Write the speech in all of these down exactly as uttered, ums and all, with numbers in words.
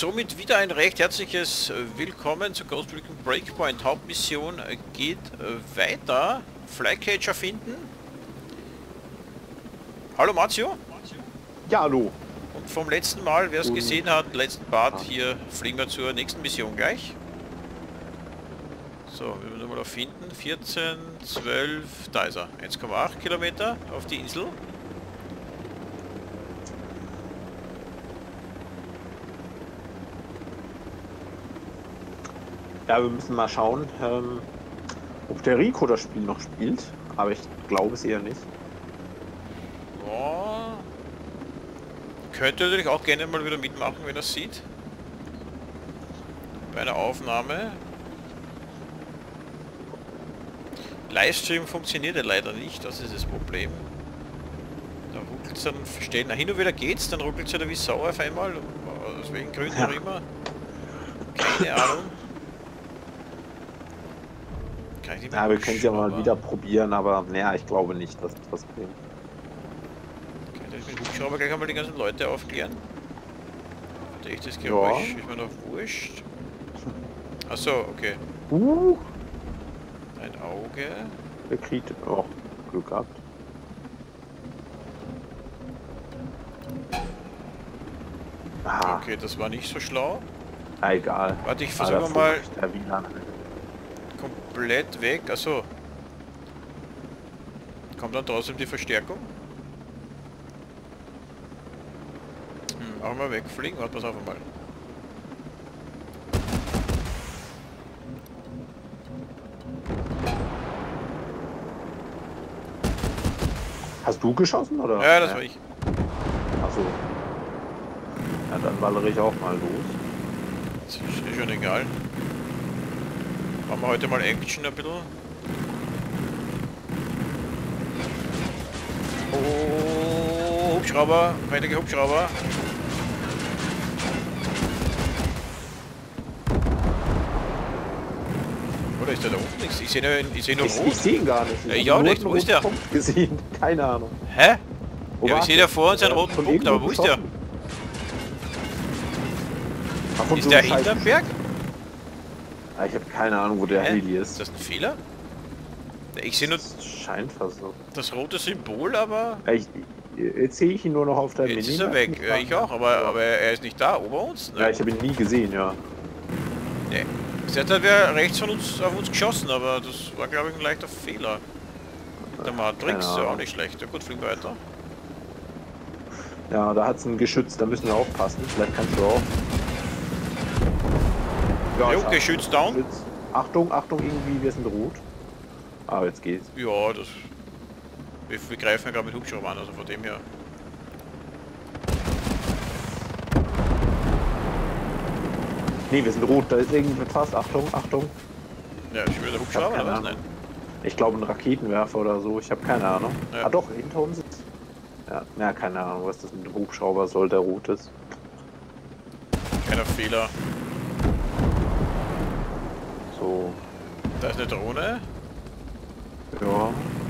somit wieder ein recht herzliches Willkommen zu Ghost Recon Breakpoint. Hauptmission geht weiter. Flycatcher finden. Hallo Marzio. Ja, hallo. Und vom letzten Mal, wer es gesehen hat, letzten Part, hier fliegen wir zur nächsten Mission gleich. So, wir müssen mal auf finden. vierzehn, zwölf, da ist er. eins Komma acht Kilometer auf die Insel. Ja, wir müssen mal schauen, ähm, ob der Rico das Spiel noch spielt, aber ich glaube es eher nicht. Ja. Könnte natürlich auch gerne mal wieder mitmachen, wenn er es sieht. Bei einer Aufnahme. Livestream funktioniert ja leider nicht, das ist das Problem. Da ruckelt es dann verstehen. Na, hin und wieder geht's, dann ruckelt es ja wie Sau auf einmal. Aus welchen Gründen Ja. auch immer. Keine Ahnung. Kann ich nicht mehr Ja, wir können es ja mal aber- wieder probieren, aber naja, ich glaube nicht, dass das was bringt. Kann ich mit dem Hubschrauber gleich einmal die ganzen Leute aufklären? Hatte ich das Geräusch? Ja. Ist mir noch wurscht. Achso, okay. Uh, Ein Auge. der kriegt auch Glück gehabt. Ah, Okay, das war nicht so schlau. ah, egal. Warte, ich Ah, versuche der mal Flucht, der W L A N. komplett weg. Achso. Kommt dann trotzdem die Verstärkung? Hm, auch mal wegfliegen. Warte, pass auf einmal. Hast du geschossen, oder? Ja, das war ich. Achso. Ja, dann ballere ich auch mal los. Das ist eh schon egal. Machen wir heute mal Action ein bisschen. Oh, Hubschrauber, feindliche Hubschrauber. Oder ist der da unten? Ich sehe nur, ich sehe nur Ich, ich rot. sehe ihn gar nicht. Ja, hab ich auch nur nicht. einen Wo ist der? roten Punkt gesehen. Keine Ahnung. Hä? Wo Ja, war ich sehe der? da vor uns einen Äh, roten von Punkt, aber irgendwo wo ist der? geschossen. Ach, von Ist so der einem Scheiß- hinterm Berg? Ah, ich habe keine Ahnung, wo der Hä? Heli Ist ist. das ein Fehler? Ich sehe nur Das scheint fast so. das rote Symbol, aber Ja, ich, jetzt sehe ich ihn nur noch auf der jetzt ist er Minimap. weg. Ja, ich auch, aber, aber er ist nicht da, ober uns. Ja, Ne? ich habe ihn nie gesehen, ja. Nee. Bis jetzt hat wer rechts von uns auf uns geschossen, aber das war, glaube ich, ein leichter Fehler. Der Matrix, Keine ja auch Ahnung. nicht schlecht. Ja gut, fliegen wir weiter. Ja, da hat es ein Geschütz, da müssen wir aufpassen. Vielleicht kannst du auch. Ja, Jo, ich hab Geschütz down. Geschütz. Achtung, Achtung, irgendwie, wir sind rot. Ah, jetzt geht's. Ja, das... Wir, wir greifen ja gerade mit Hubschrauber an, also von dem her... Nee, wir sind rot, da ist irgendwas. Achtung, Achtung. Ja, ist wieder der Hubschrauber keine oder was? Ahnung. Nein. Ich glaube ein Raketenwerfer oder so, ich habe keine Ahnung. Ja. Ah doch, hinter uns ist. Ja, ja, keine Ahnung, was das mit dem Hubschrauber soll, der rot ist. Keiner Fehler. So, Da ist eine Drohne. ja.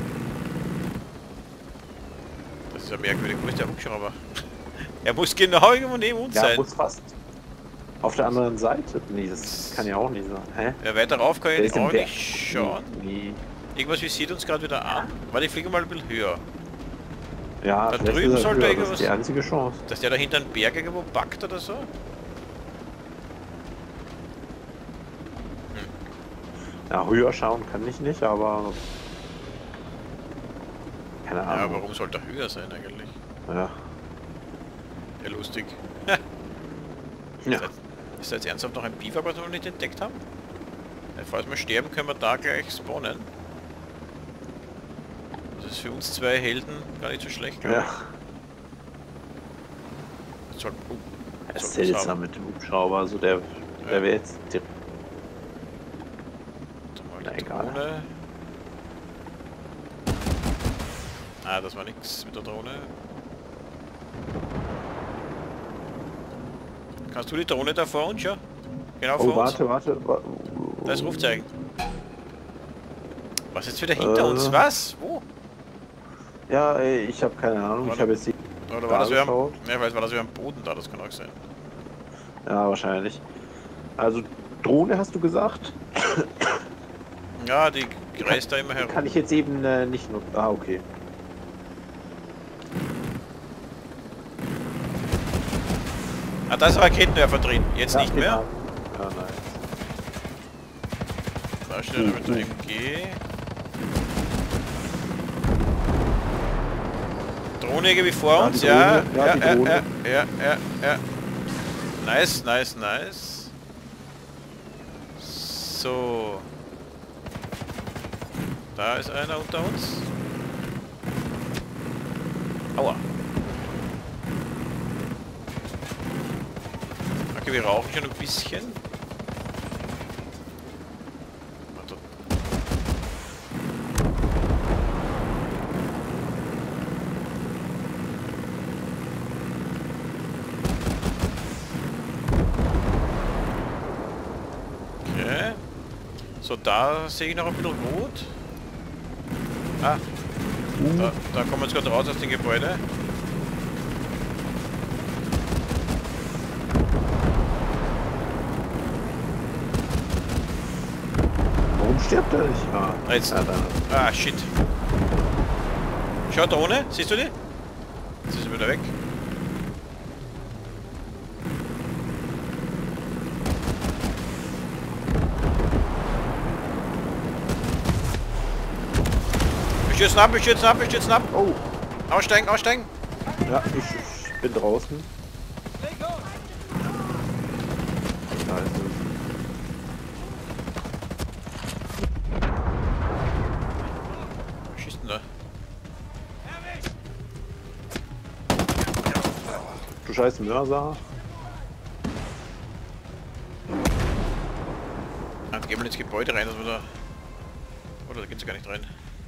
Das ist ja merkwürdig. Wo ist der Hubschrauber? Er muss genau irgendwo neben uns Ja, sein. muss fast. Auf der anderen Seite? Nee, das kann ja auch nicht sein. Hä? Ja, weiter rauf kann Der ich ist im auch Berg. nicht schauen. Nee. Irgendwas visiert uns gerade wieder an. Warte, ich fliege mal ein bisschen höher. Ja, Da vielleicht drüben ist er sollte höher, irgendwas- das ist die einzige Chance. Dass der da hinter einen Berg irgendwo backt oder so? Ja, höher schauen kann ich nicht, aber. Keine Ja, Ahnung. warum sollte er höher sein eigentlich? Ja. Ja, lustig. Ja. Ist da jetzt ernsthaft noch ein Beaver, was wir noch nicht entdeckt haben? Ja, falls wir sterben, können wir da gleich spawnen. Das ist für uns zwei Helden gar nicht so schlecht, glaube Ja. ich. Jetzt sollten, uh, Es ist sollten wir's seltsam haben. mit dem Hubschrauber, also der, der Ja. wäre jetzt direkt. Mal Na, die egal. Drohne. Ah, das war nix mit der Drohne. Kannst du die Drohne da vor uns, ja? Genau vor Oh, uns. warte, warte. wa- Da ist Rufzeichen. Was ist wieder hinter Äh. uns? Was? Wo? Ja, ey, ich habe keine Ahnung. Warte. Ich habe jetzt die. Oder Da war das wieder am, geschaut. ja, weil war das wieder am Boden da? Das kann auch sein. Ja, wahrscheinlich. Also Drohne hast du gesagt? Ja, die kreist da immer herum. Kann ich jetzt eben äh, nicht nutzen. Ah, okay. Ah, da ist ein Raketenwerfer drin. Jetzt Ja, nicht mehr. genau. Ja, nice. Da steht er mit der M G. Drohne irgendwie vor Ja, uns, die ja. Drohne, ja, Ja, die ja, Drohne. ja, ja, ja, ja. Nice, nice, nice. So. Da ist einer unter uns. Aua. Okay, wir rauchen schon ein bisschen. Warte. Okay. So, da sehe ich noch ein bisschen rot. Ah. Da, da kommen wir jetzt gerade raus aus dem Gebäude. Warum stirbt er nicht? Ah, Ah, jetzt. ja, da. Ah, shit. Schau, da ohne. Siehst du die? Jetzt ist sie wieder weg. Wir schützen ab, wir schützen ab, wir schützen ab. Oh, Aussteigen, aussteigen. ja, ich, ich bin draußen. Da ist es. Was schießt denn da? Du scheiß Mörser. Ah, gehen wir ins Gebäude rein, dass wir da... Oder da geht's gar nicht rein.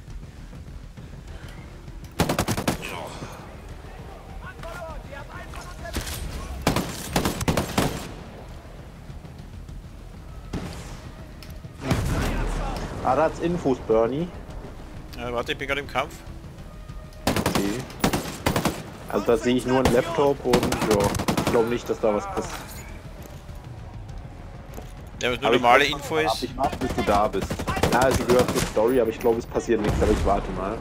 Ah, da hat's Infos, Bernie. Ja, warte, ich bin gerade im Kampf. Okay. Also da sehe ich nur einen Laptop und ja, ich glaube nicht, dass da was passiert. Ja, was nur Aber ich normale warte Info mal ab, ist. Ich warte, bis du da bist. Ja, also gehört zur Story, aber ich glaube, es passiert nichts, aber ich warte mal.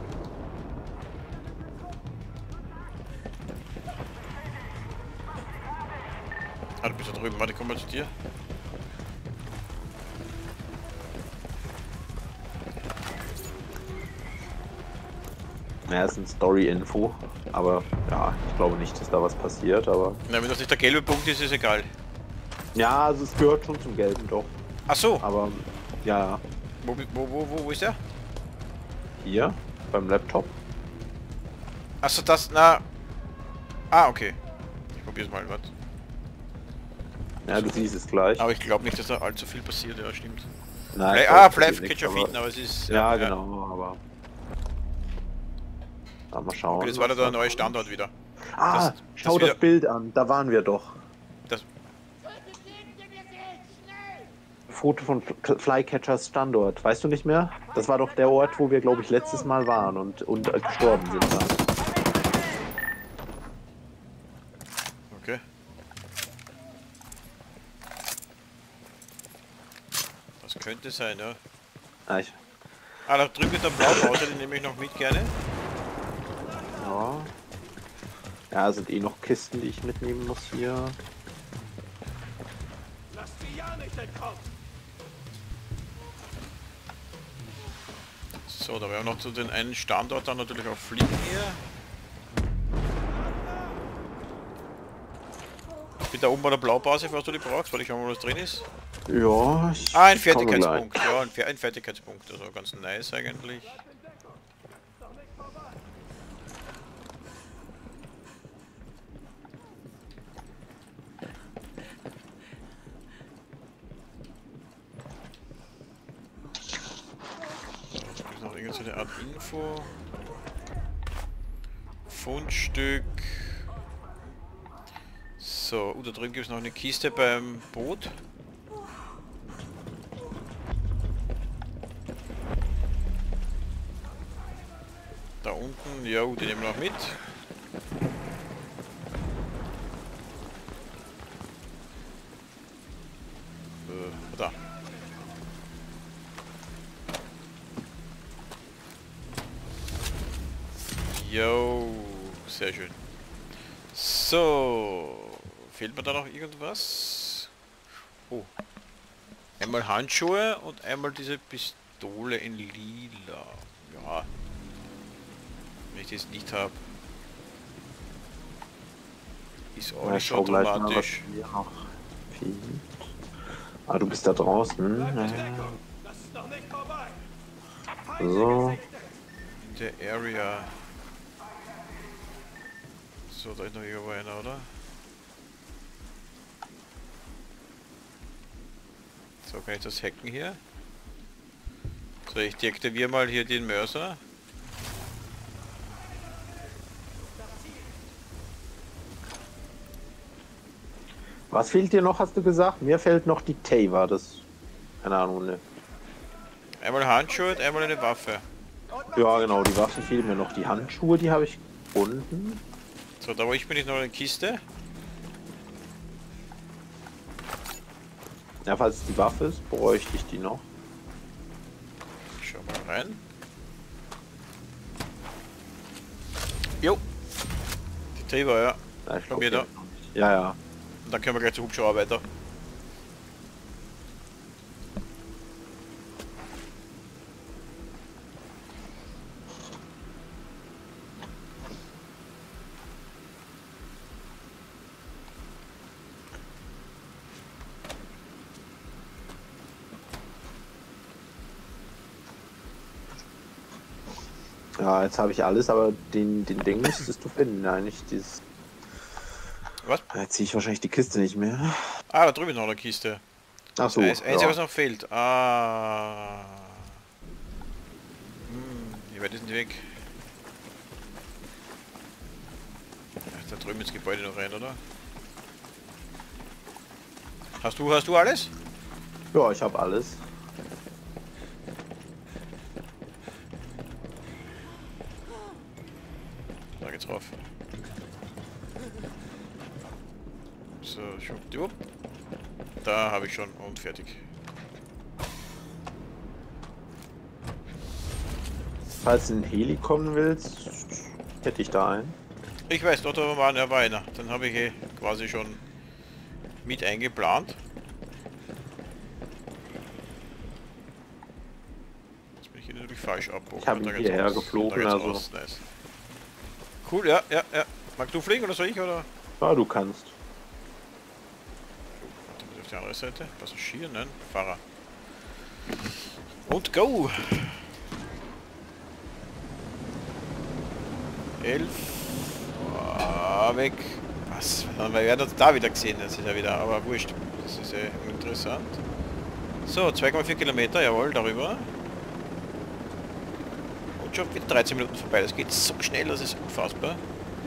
Ah, du bist da drüben. Warte, komm mal zu dir. Ja, ist ein Story-Info, aber ja, ich glaube nicht, dass da was passiert, aber... Na, wenn das nicht der gelbe Punkt ist, ist egal. Ja, also es gehört schon zum Gelben, doch. Ach so. Aber, ja, Wo, wo, wo, wo, wo ist der? hier, beim Laptop. Achso, das, na... Ah, okay. Ich probier's mal, warte. Ja, du siehst es gleich. Aber ich glaube nicht, dass da allzu viel passiert, ja, stimmt. Nein, Fle ich ah, glaub, Flash passiert geht nichts, schon aber- finden, aber es ist... Ja, genau, aber... Ja, mal schauen. Okay, jetzt war da was der da neue kommt. Standort wieder. Ah, Das- schau das das, wieder- Bild an, da waren wir doch. Das, Foto von F- Flycatchers Standort, weißt du nicht mehr? Das war doch der Ort, wo wir, glaube ich, letztes Mal waren und, und äh, gestorben sind dann. okay. Das könnte sein, ja. Ah, ich, Ah, da drüben ist der Blaupause, den nehme ich noch mit gerne. ja. Ja, sind eh noch Kisten, die ich mitnehmen muss hier. Lass die ja nicht entkommen! So, da werden wir noch zu den einen Standort dann natürlich auch fliegen hier. Ich bin da oben bei der Blaupause, falls du die brauchst, weil ich schau mal, was drin ist. Ja, ich Ah, ein komme gleich. Fertigkeitspunkt. Ja, ein, Fer ein Fertigkeitspunkt. Also ganz nice eigentlich. Da ist noch irgendeine Art Info. Fundstück. So, uh, da drüben gibt es noch eine Kiste beim Boot. Da unten, ja, die nehmen wir noch mit. Da. Jo, sehr schön. So, fehlt mir da noch irgendwas? Oh. Einmal Handschuhe und einmal diese Pistole in lila. Ja. Wenn ich das nicht habe. Ist auch Ja, nicht schau gleich mal, was automatisch. hier noch fehlt. Ah, du bist da draußen. Bleibt in Ja. Deckung. Das ist noch nicht vorbei. So. In der Area. So, da ist noch irgendwo einer, oder? So, kann ich das hacken hier? So, ich deaktiviere mal hier den Mörser. Was fehlt dir noch, hast du gesagt? Mir fehlt noch die Taver, das... Keine Ahnung, ne? Einmal Handschuhe und einmal eine Waffe. Ja, genau, die Waffen fehlen mir noch. Die Handschuhe, die habe ich gefunden. So, da wo ich bin, ist noch eine Kiste. Ja, falls es die Waffe ist, bräuchte ich die noch. Ich schau mal rein. Jo. Die Taber, ja. Ja, ich glaub, Mir da. die- Ja, ja. Und dann können wir gleich zu Hubschrauber weiter. Ja, jetzt habe ich alles, aber den, den Ding müsstest du finden, eigentlich dieses... Was? Jetzt ziehe ich wahrscheinlich die Kiste nicht mehr. Ah, da drüben ist noch eine Kiste. Ach so, Das Einzige, ja. was noch fehlt. Ah. Hm, wie weit ist denn die weg? Ach, da drüben ins Gebäude noch rein, oder? Hast du, hast du alles? Ja, ich habe alles. Da geht's rauf. So, schwuppdiwupp. Da habe ich schon und fertig. Falls du in den Heli kommen willst, hätte ich da einen. Ich weiß doch, da war einer, war einer. Den habe ich eh quasi schon mit eingeplant. Jetzt bin ich hier natürlich falsch abbogen. Ich habe ihn Da geht's hierher raus. geflogen, Da geht's also- raus. Nice. Cool, ja, ja, ja. Magst du fliegen oder soll ich, oder? Ja, du kannst. Warte mal auf die andere Seite. Passagier, nein, Fahrer. Und go! Elf. Ah, weg. Was? Wir werden uns da wieder gesehen, das ist ja wieder, aber wurscht. Das ist ja interessant. So, zwei Komma vier Kilometer, jawohl, darüber. Und schon wieder dreizehn Minuten vorbei. Das geht so schnell, das ist unfassbar.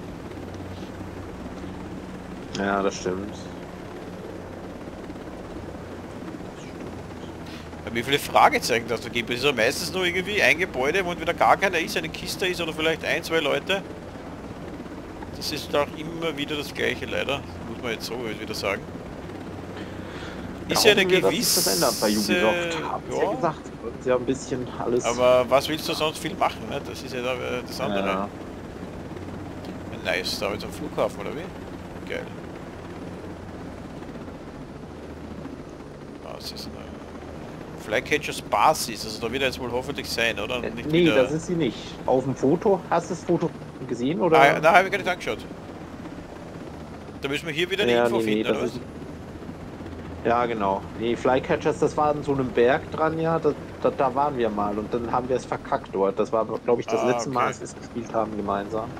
Ja, das stimmt. Ja, wie viele Fragezeichen das da gibt. Es ist ja meistens nur irgendwie ein Gebäude, wo wieder gar keiner ist, eine Kiste ist oder vielleicht ein, zwei Leute. Das ist auch immer wieder das gleiche leider, muss man jetzt so wieder sagen. Ist ja eine Hoffen wir, dass sich gewisse... das ändert bei Ubisoft. Haben sie ja Ja, gesagt, sie wollten ja ein bisschen alles... aber was willst du sonst viel machen, ne? Das ist ja da, äh, das andere. ja, Nice, da jetzt am Flughafen oder wie? Geil. Was ist eine Flycatchers Basis, also da wird er jetzt wohl hoffentlich sein, oder? Äh, Nicht nee, wieder... das ist sie nicht. Auf dem Foto, hast du das Foto gesehen, oder? Ah, da habe ich gar nicht angeschaut. Da müssen wir hier wieder eine ja, Info nee, nee, finden, das oder was? ist... Ja, genau. Nee, Flycatchers, das war an so einem Berg dran, ja, da, da, da waren wir mal und dann haben wir es verkackt dort. Das war, glaube ich, das Ah, letzte Mal, okay. als wir es gespielt haben, gemeinsam.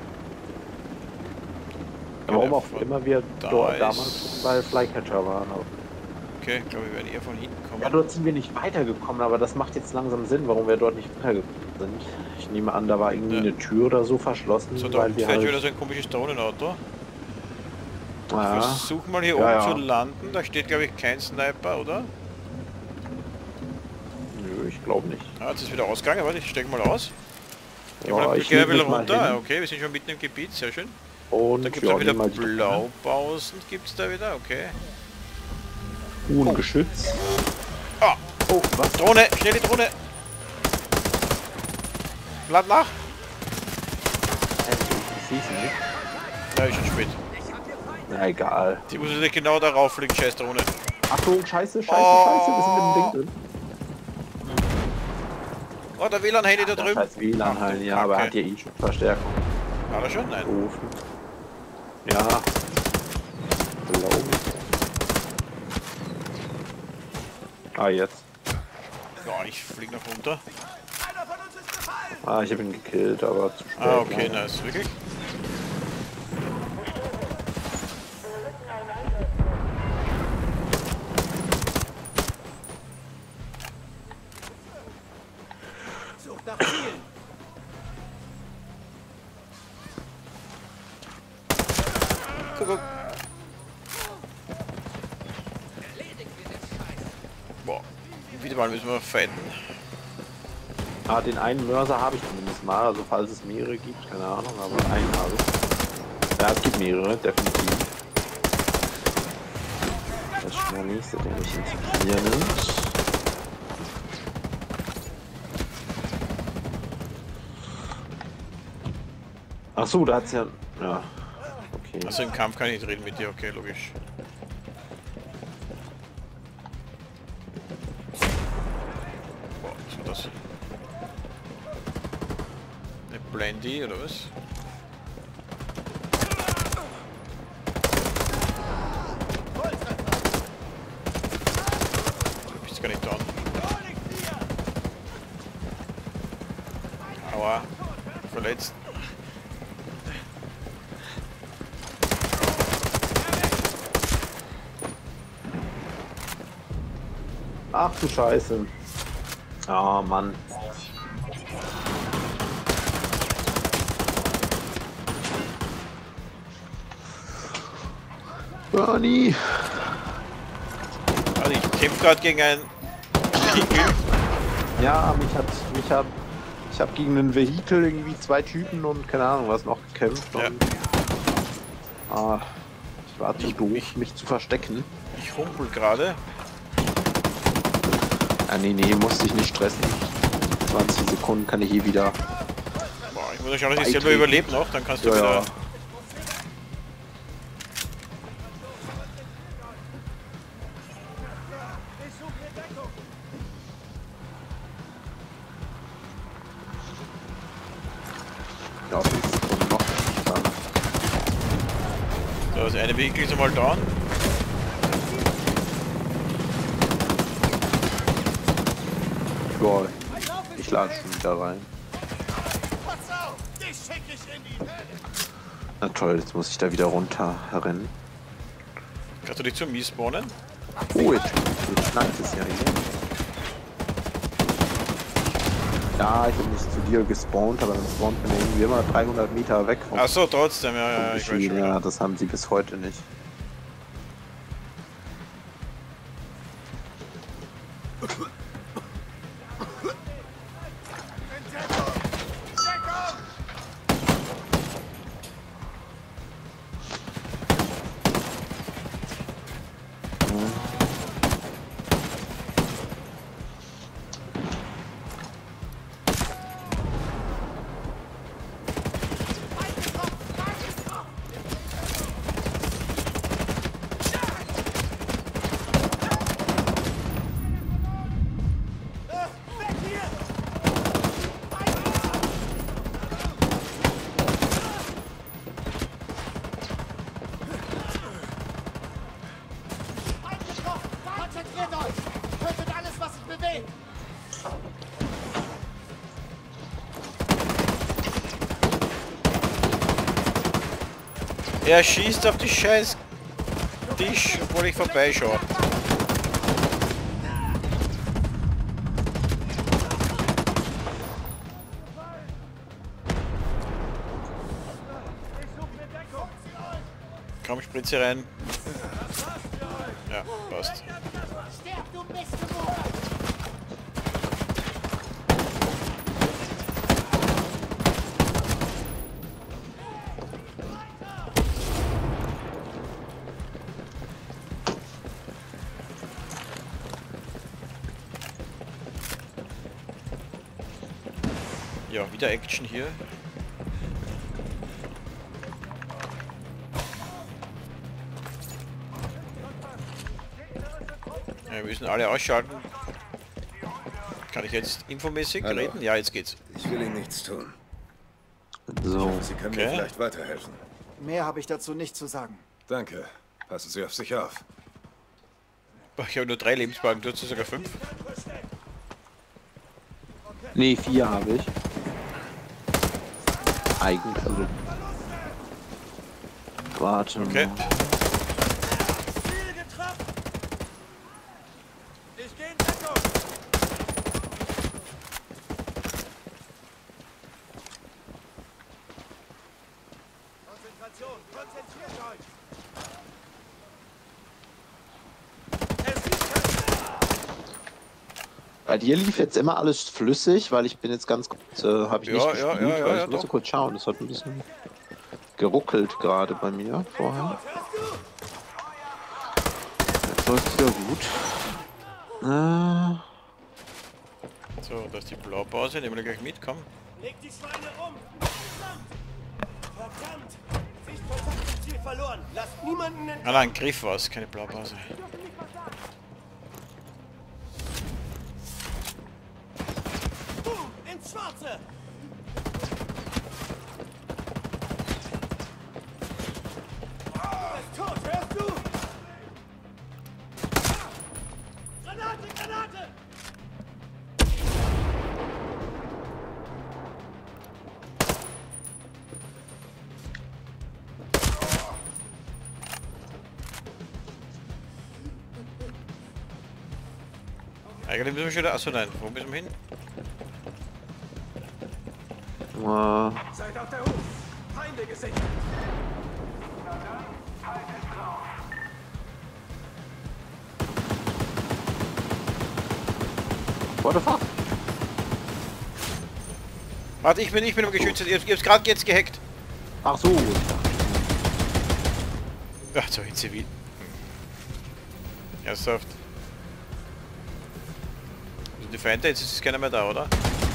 Ja, Warum der auch von immer wir da dort ist- damals bei Flycatcher waren. Okay, ich glaube, wir werden eher von hinten kommen. Ja, dort sind wir nicht weitergekommen, aber das macht jetzt langsam Sinn, warum wir dort nicht weitergekommen sind. Ich nehme an, da war irgendwie Ja. eine Tür oder so verschlossen, So, da weil wir fährt wieder halt... so ein komisches Drohnenauto. Ich Ja, versuche mal hier Ja, oben ja. zu landen. Da steht, glaube ich, kein Sniper, oder? nö, ich glaube nicht. Ah, jetzt ist wieder ausgegangen. Warte, ich steige mal aus. Geh Ja, mal, ich geh mal leg wieder mich mal runter. hin. Okay, wir sind schon mitten im Gebiet. Sehr schön. Und Da gibt es ja, auch wieder nehmen wir die Blaupausen. Gibt es da wieder? Okay. Huhn Geschütz. Oh, was? Drohne! Schnell die Drohne! Lad nach! Ich sehe sie nicht. Na, ist schon spät. Na egal. Die muss nicht genau darauf fliegen, scheiß Drohne. Achtung, scheiße, scheiße, Oh. scheiße, wir sind mit dem Ding drin. Oh, der W L A N-Handy da Der drüben. scheiß W L A N halt, ja, aber er hat ja eh schon Verstärkung. Hat er schon? Nein. Doof. Ja. Glaube ich. Ah, jetzt. Ja, ich flieg noch runter. Einer von uns ist gefallen! Ah, ich habe ihn gekillt, aber zu spät. Ah, okay, ne? nice. Wirklich? Sucht nach Zielen! Guck, guck. Boah. Wieder mal müssen wir fighten. Ah, den einen Mörser habe ich zumindest mal, also falls es mehrere gibt, keine Ahnung, aber einen habe ich. Ja, es gibt mehrere, definitiv. Das ist schon der nächste, der mich ins Visier nimmt. Ach so, da hat's ja... Ja, okay. Also im Kampf kann ich nicht reden mit dir, okay, logisch. Boah, was war das? Eine Blendy oder was? Du bist gar nicht da. Aua, verletzt. Ach du Scheiße. Ah, Mann. Bernie. Also ich kämpfe gerade gegen ein Vehikel. Ja, mich hat, mich hat, ich habe gegen ein Vehikel irgendwie zwei Typen und keine Ahnung was noch gekämpft. Ja. Und, ah, ich war zu Ich- doof, ich- mich zu verstecken. Ich humpel gerade. Ah, nee, nee, musste ich nicht stressen. zwanzig Sekunden kann ich hier wieder. Boah, ich muss ja schauen, dass ich Beitreten. selber überlebe noch, dann kannst du Ja, wieder... ja. Ich suche hier Deckung! Ja, fünf Sekunden noch. Dann. So, das eine Vehikel ist einmal down. Ja, ich lade schon wieder rein. Pass auf! Dich schick ich in die Hölle! Na toll, jetzt muss ich da wieder runter rennen. Kannst du dich zu mir spawnen? Oh, jetzt, jetzt schneit es ja hier. Ja, ich bin nicht zu dir gespawnt, aber dann spawnt man irgendwie immer dreihundert Meter weg vom Ach so, trotzdem, ja, ja, ich weiß schon Geschehen. wieder. Ja, das haben sie bis heute nicht. Deckung! Weg hier! Eingetroffen! Konzentriert euch! Tötet alles, was sich bewegt! Er schießt auf die scheiß Tisch, obwohl ich vorbeischaue. Ich suche mir Deckung! Komm, Spritze rein. Ja, passt. Sterb, du Mistgeburt! Ja, wieder Action hier. Ja, wir müssen alle ausschalten. Kann ich jetzt infomäßig Hallo. reden? Ja, jetzt geht's. Ich will Ihnen nichts tun. So. Sie können Okay. mir vielleicht weiterhelfen. Mehr habe ich dazu nicht zu sagen. Danke. Passen Sie auf sich auf. Boah, ich habe nur drei Lebensbalken, du hast sogar fünf. Nee, vier habe ich. Eigentlich, also. Warte Okay. mal. Ziel getroffen! Ich gehe in Deckung! Konzentration! Konzentriert euch! Es ist Bei dir lief jetzt immer alles flüssig, weil ich bin jetzt ganz kurz, äh, habe ich Ja, nicht ja, gespielt, ja, ja, weil ja, ich musste doch. kurz schauen. Das hat ein bisschen geruckelt gerade bei mir vorher. Jetzt läuft wieder gut. Äh, So, da ist die Blaupause, nehmen wir gleich mit, komm. Legt die Schweine um! Verdammt! Verdammt! Sichtkontakt im Ziel verloren! Lasst niemanden in... Ah nein, Griff war's, keine Blaupause. Boom! Ins Schwarze! Er ist tot, hörst du? Granate, Granate! Eigentlich müssen wir schon wieder... Achso, nein, wo müssen wir hin? äh, Seid auf der Hut! Feinde gesichtet! what the fuck? Warte, ich bin, ich bin am Geschütz. Ihr, ihr habt gerade jetzt gehackt. Ach so. Ach so, in Zivil. Ernsthaft. Also die Feinde, jetzt ist keiner mehr da, oder?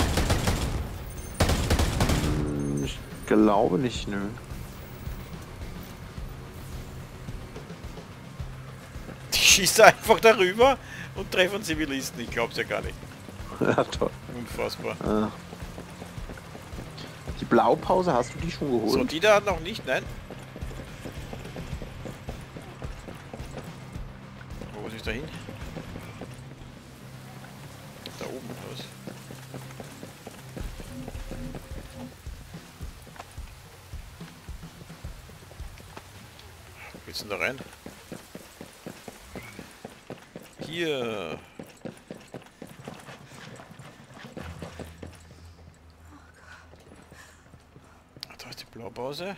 Ich glaube nicht, nö. Die schießt einfach darüber und treffen Zivilisten. Ich glaub's ja gar nicht. Ja, toll. Unfassbar. Äh. Die Blaupause, hast du die schon geholt? So, die da noch nicht, nein. Wo muss ich da hin? Da oben, oder was? Wo geht's denn da rein? Hier. Ah, da ist die Blaupause.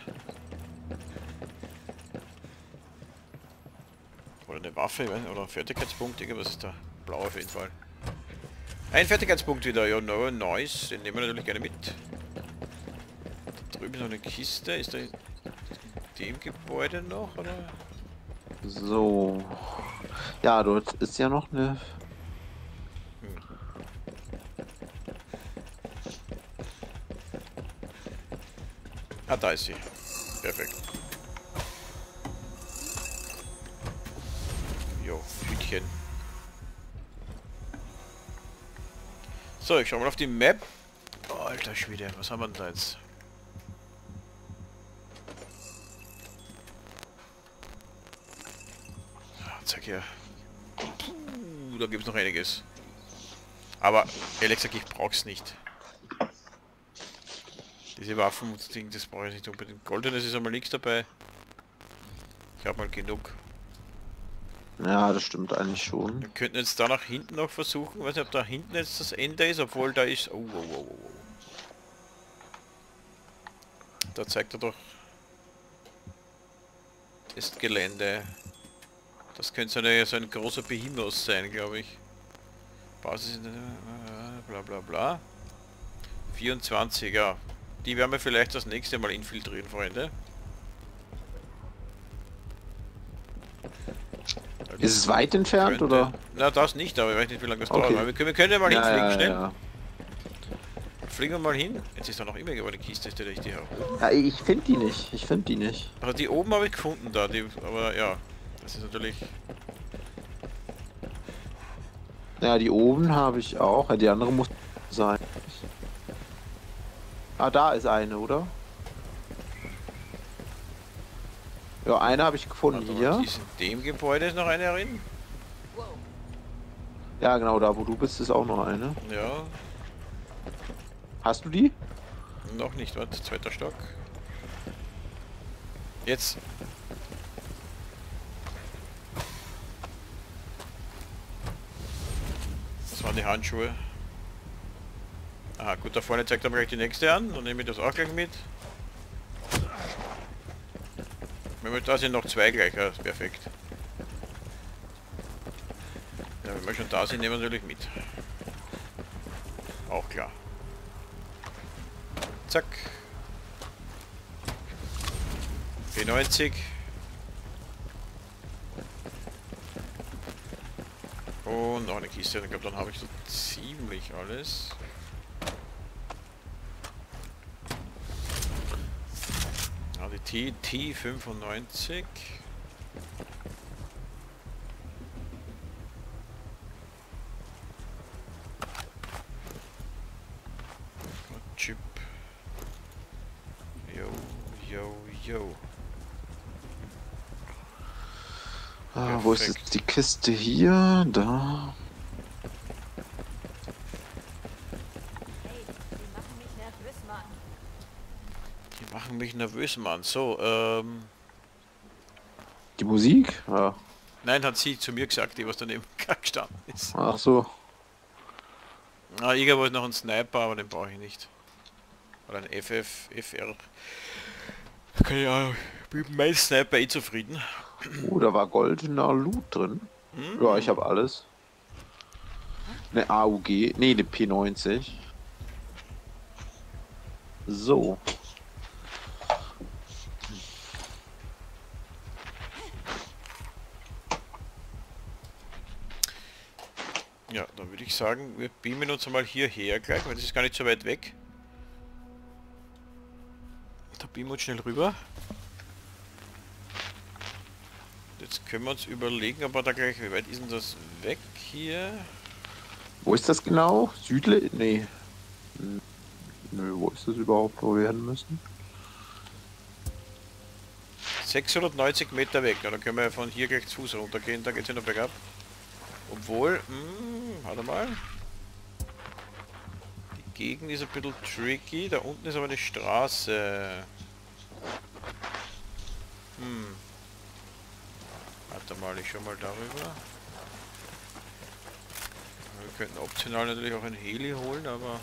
Oder eine Waffe, ich weiß nicht, oder ein Fertigkeitspunkt, irgendwas ist da. Blau auf jeden Fall. Ein Fertigkeitspunkt wieder, ja, no, nice. Den nehmen wir natürlich gerne mit. Da drüben ist noch eine Kiste. Ist da in dem Gebäude noch, oder? So. Ja, dort ist ja noch eine. Ah, da ist sie. Perfekt. Jo, Hütchen. So, ich schau mal auf die Map. Oh, alter Schwede, was haben wir denn da jetzt? Ah, zeig her. Puh, da gibt's noch einiges. Aber ehrlich gesagt, ich brauch's nicht. Diese Waffen und Ding, das brauche ich nicht unbedingt. Goldenes ist einmal nichts dabei. Ich habe mal genug. Ja, das stimmt eigentlich schon. Wir könnten jetzt da nach hinten noch versuchen. Weiß nicht, ob da hinten jetzt das Ende ist, obwohl da ist... Oh, oh, oh, oh. Da zeigt er doch... Testgelände. Das könnte so, eine, so ein großer Behemoth sein, glaube ich. Basis... Bla bla bla. vierundzwanziger. Die werden wir vielleicht das nächste Mal infiltrieren, Freunde. Ist es weit entfernt, Könnte- oder? Na, das nicht, aber ich weiß nicht, wie lange das Okay. dauert. Aber wir können, wir können ja mal Ja, hinfliegen, ja, schnell. ja. fliegen wir mal hin. Jetzt ist da noch immer eine Kiste, ist die richtig hoch. Ja, ich finde die nicht. Ich finde die nicht. Also die oben habe ich gefunden da, die, aber ja, das ist natürlich... Ja, die oben habe ich auch. Ja, die andere muss sein. Ah, da ist eine, oder? Ja, eine habe ich gefunden Also, hier. ist in dem Gebäude ist noch eine drin. Ja, genau, da wo du bist, ist auch noch eine. Ja, Hast du die? noch nicht, warte, zweiter Stock. Jetzt. Das waren die Handschuhe. Aha, gut, da vorne zeigt er mir gleich die nächste an. Dann nehme ich das auch gleich mit. Wenn wir da sind, noch zwei gleich, ja, ist perfekt. Ja, wenn wir schon da sind, nehmen wir natürlich mit. Auch klar. Zack. P neunzig. Und noch eine Kiste. Ich glaube, dann habe ich so ziemlich alles. Ja, die T T fünfundneunzig. Chip. Yo, yo, yo. Ah, wo ist Perfekt. jetzt die Kiste hier? Da. Die machen mich nervös, Mann. So, ähm... Die Musik? Ja. Nein, hat sie zu mir gesagt, die was daneben gestanden ist. Ach so. Ah, irgendwo ist noch ein Sniper, aber den brauche ich nicht. Oder ein F F, F R. Kann ich auch, mit meinem Sniper eh zufrieden. Oh, da war goldener Loot drin. Hm? Ja, ich habe alles. Eine A U G. Nee, eine P neunzig. So. Ja, dann würde ich sagen, wir beamen uns mal hierher gleich, weil das ist gar nicht so weit weg. Da beamen wir uns schnell rüber. Jetzt können wir uns überlegen, aber da gleich, wie weit ist denn das weg hier? Wo ist das genau? Südle? Nee. Hm. Nö, wo ist das überhaupt, wo wir hin müssen? sechshundertneunzig Meter weg, ja, dann können wir ja von hier gleich zu Fuß runtergehen, da geht es ja noch bergab. Obwohl, mh, warte mal. Die Gegend ist ein bisschen tricky, da unten ist aber eine Straße. Hm. Warte mal, ich schau mal darüber. Wir könnten optional natürlich auch ein Heli holen, aber...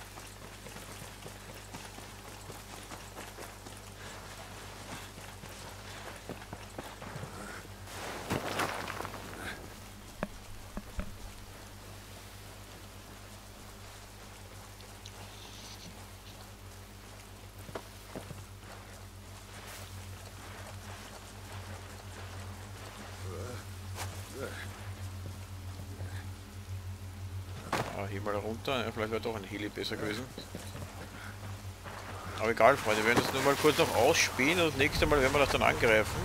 Ah, hier mal runter, ja, vielleicht wäre doch ein Heli besser gewesen. Aber egal, Freunde, wir werden das nur mal kurz noch ausspielen und das nächste Mal werden wir das dann angreifen.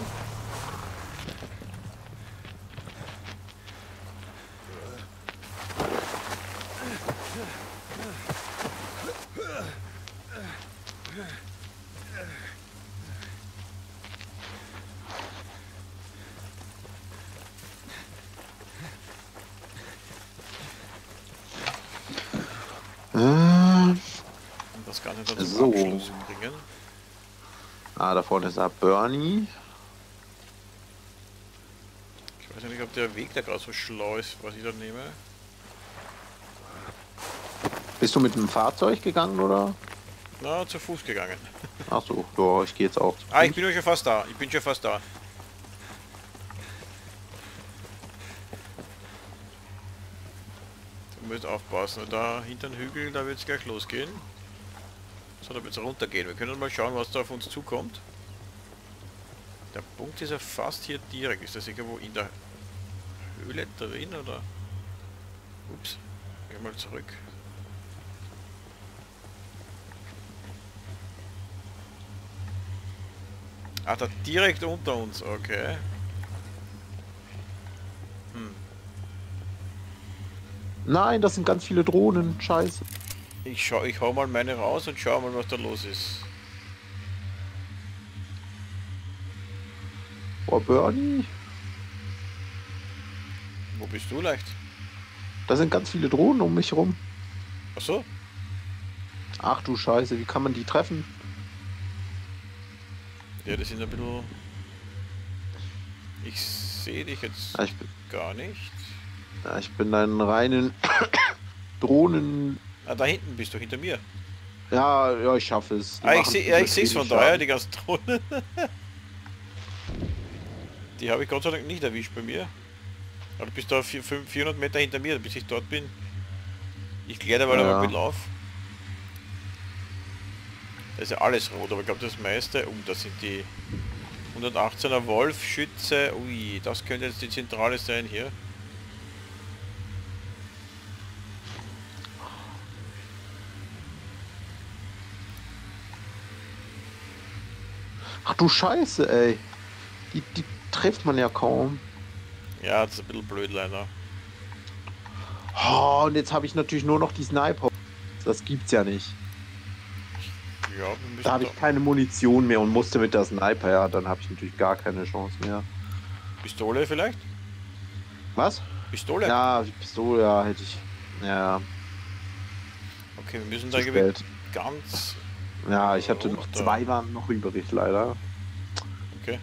Äh, Und das Ganze dann zum So. Abschluss bringen. ah, da vorne ist da Bernie. Ich weiß ja nicht, ob der Weg da gerade so schlau ist, was ich da nehme. Bist du mit dem Fahrzeug gegangen, oder? Na, zu Fuß gegangen. Ach so, ja, ich gehe jetzt auch. zu Ah, ich Fuß. bin schon fast da. Ich bin schon fast da. Du musst aufpassen. Da hinter den Hügel, da wird es gleich losgehen. So, da wird es runtergehen. Wir können mal schauen, was da auf uns zukommt. Der Punkt ist ja fast hier direkt. Ist das irgendwo in der Höhle drin, oder? Ups. Geh mal zurück. Ach, da direkt unter uns, okay. Hm. Nein, das sind ganz viele Drohnen. Scheiße. Ich schau, ich hau mal meine raus und schau mal, was da los ist. Oh, Bernie. Wo bist du leicht? Da sind ganz viele Drohnen um mich rum. Ach so? Ach du Scheiße, wie kann man die treffen? Ja, das sind ein bisschen... Ich sehe dich jetzt Ja, ich, bin, gar nicht. ja, ich bin ein reinen Drohnen... Ah, da hinten bist du, hinter mir. Ja, ja, ich schaffe es. Die Ah, ich machen sehe ja, ich sehe es von wenig daher, Schaden. die ganzen Drohnen. Die habe ich Gott sei Dank nicht erwischt bei mir. Aber du bist da vierhundert Meter hinter mir, bis ich dort bin. Ich kläre da mal Ja. ein bisschen auf. Da ist ja alles rot, aber ich glaube das meiste... Oh, das sind die hundertachtzehner Wolf-Schütze. Ui, das könnte jetzt die Zentrale sein hier. Ach du Scheiße, ey. Die, die trifft man ja kaum. Ja, das ist ein bisschen blöd leider. Oh, und jetzt habe ich natürlich nur noch die Sniper. Das gibt's ja nicht. Ja, wir müssen Da habe ich keine Munition mehr und musste mit der Sniper, ja, dann habe ich natürlich gar keine Chance mehr. Pistole vielleicht? Was? Pistole? Ja, die Pistole, ja, hätte ich. Ja, Okay, wir müssen zu da irgendwie spät. ganz... Ja, ich hatte noch runter. zwei waren noch übrig, leider. Okay.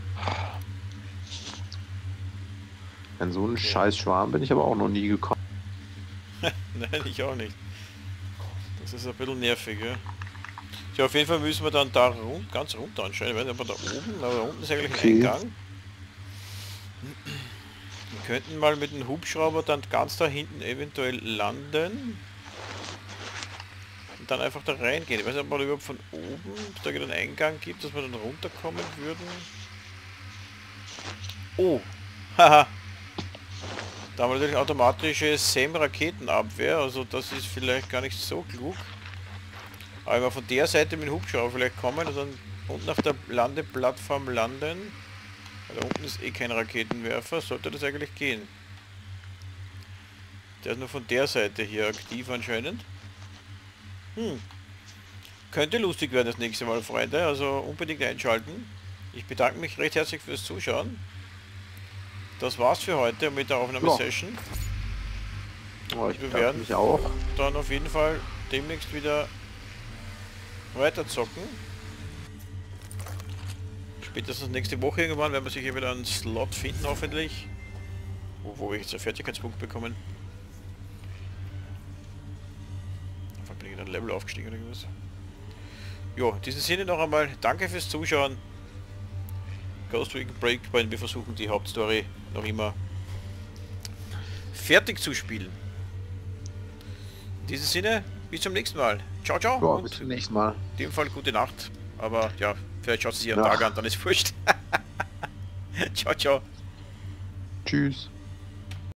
In so einen scheiß Schwarm bin ich aber auch noch nie gekommen. Nein, ich auch nicht. Das ist ein bisschen nervig, ja. Ja, auf jeden Fall müssen wir dann da rund, ganz runter anscheinend. Ich weiß nicht, ob wir da oben, aber da unten ist eigentlich Okay. ein Eingang. Wir könnten mal mit dem Hubschrauber dann ganz da hinten eventuell landen. Und dann einfach da reingehen. Ich weiß nicht, ob man überhaupt von oben da einen Eingang gibt, dass wir dann runterkommen würden. Oh, haha. Da haben wir natürlich automatische S A M-Raketenabwehr, also das ist vielleicht gar nicht so klug. Aber wenn wir von der Seite mit dem Hubschrauber vielleicht kommen und dann unten auf der Landeplattform landen, weil da unten ist eh kein Raketenwerfer, sollte das eigentlich gehen. Der ist nur von der Seite hier aktiv anscheinend. Hm. Könnte lustig werden das nächste Mal, Freunde, also unbedingt einschalten. Ich bedanke mich recht herzlich fürs Zuschauen. Das war's für heute mit der Aufnahmesession. Oh, ich Wir bedanke werden mich auch. dann auf jeden Fall demnächst wieder weiter zocken. Spätestens nächste Woche irgendwann werden wir sicher wieder einen Slot finden, hoffentlich. Wo, wo wir jetzt einen Fertigkeitspunkt bekommen. Einfach bin ich in ein Level aufgestiegen oder irgendwas. Jo, in diesem Sinne noch einmal danke fürs Zuschauen. Ghost Recon Breakpoint, wir versuchen die Hauptstory noch immer fertig zu spielen. In diesem Sinne, bis zum nächsten Mal. Ciao, ciao. Ja, und bis zum nächsten Mal. in dem Fall gute Nacht. Aber ja, vielleicht schaut es sich einen Ja. Tag an, dann ist wurscht. Ciao, ciao. Tschüss.